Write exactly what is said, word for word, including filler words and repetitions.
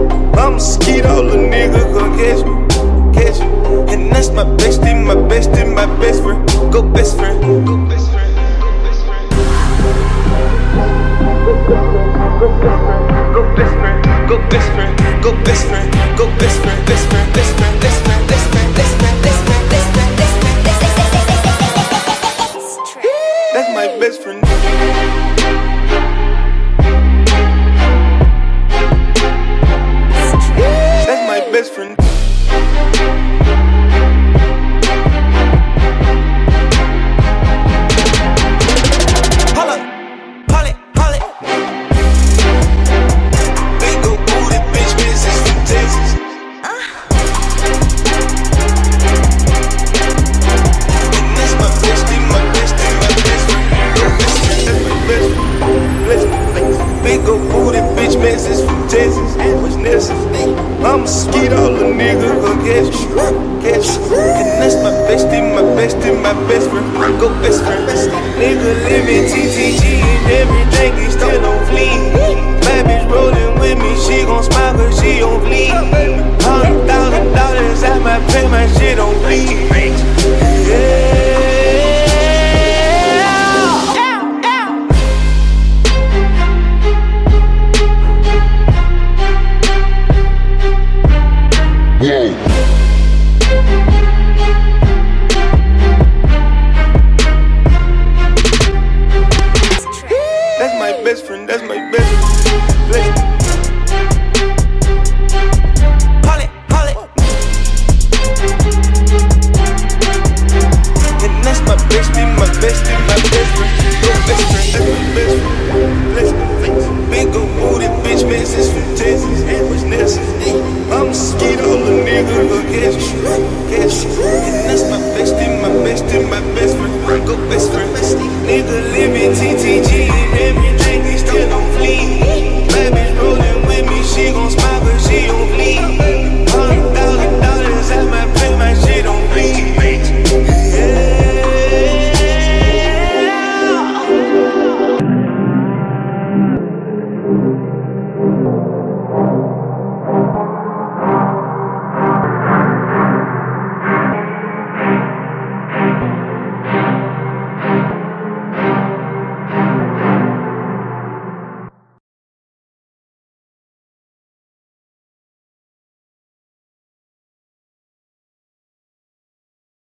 I'm a skeet, all the nigga gon' catch me, catch me. And that's my bestie, my bestie, my best friend. Go best friend, go best friend, go best friend. Go best friend, go best friend, go best friend, go best friend, best friend, best friend, best friend, best friend, best friend, best friend, best friend, best friend. That's my best friend. That's my best friend. Hold up, hold it, hold it. Big ol' booty bitch, missus from Texas. And that's my bestie, my bestie, my best friend. That's my best friend. Big ol' booty bitch, missus from Texas. What's necessary? I'm a skeet, all the nigga gon' catch me, catch me. And that's my bestie, my bestie, my best friend. Go best friend. Nigga living T T G and everything, he still on fleek. My bitch rollin' with me, she gon' smile cause she on fleek.